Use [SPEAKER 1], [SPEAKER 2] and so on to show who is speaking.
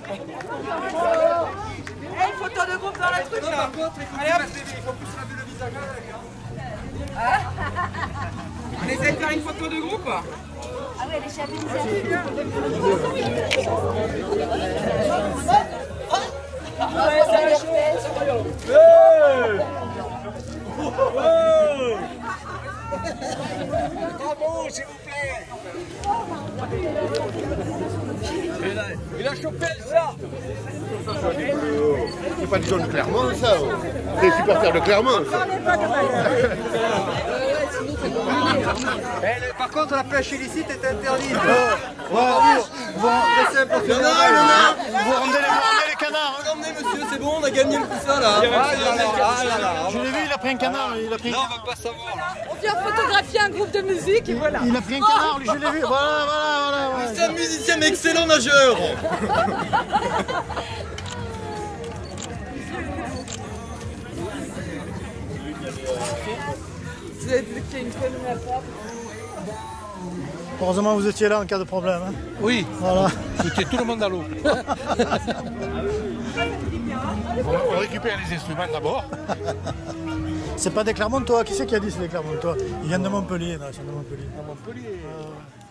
[SPEAKER 1] Une photo de groupe dans le truc là.
[SPEAKER 2] Par contre,
[SPEAKER 1] Allez hop.
[SPEAKER 2] il faut plus se laver le visage avec.
[SPEAKER 1] On essaie de faire une photo de groupe.
[SPEAKER 3] Ah oui, elle est chavée.
[SPEAKER 2] Bravo, s'il vous plaît. Il a chopé ça.
[SPEAKER 4] C'est pas du jaune de Clermont, ça. C'est les supporters de Clermont, ça.
[SPEAKER 2] Par contre, la pêche illicite est interdite.
[SPEAKER 4] Vous rendez les canards.
[SPEAKER 2] Emmenez monsieur, c'est bon, on a gagné le coup ça là.
[SPEAKER 4] Je l'ai vu, il a pris un canard.
[SPEAKER 2] Là, on va pas savoir. Là.
[SPEAKER 1] On vient photographier un groupe de musique et voilà.
[SPEAKER 4] Il a pris un canard, lui, je l'ai vu. Voilà.
[SPEAKER 2] C'est un musicien mais excellent nageur.
[SPEAKER 1] Vous avez vu qu'il y a une première fois.
[SPEAKER 4] Heureusement, vous étiez là en cas de problème. Hein.
[SPEAKER 2] Oui,
[SPEAKER 4] Voilà.
[SPEAKER 2] c'était tout le monde à l'eau.
[SPEAKER 4] On récupère les instruments d'abord. C'est pas des Clermontois. Qui c'est qui a dit c'est des Clermontois? Ils viennent de Montpellier. Non, ils sont de Montpellier.
[SPEAKER 2] À Montpellier.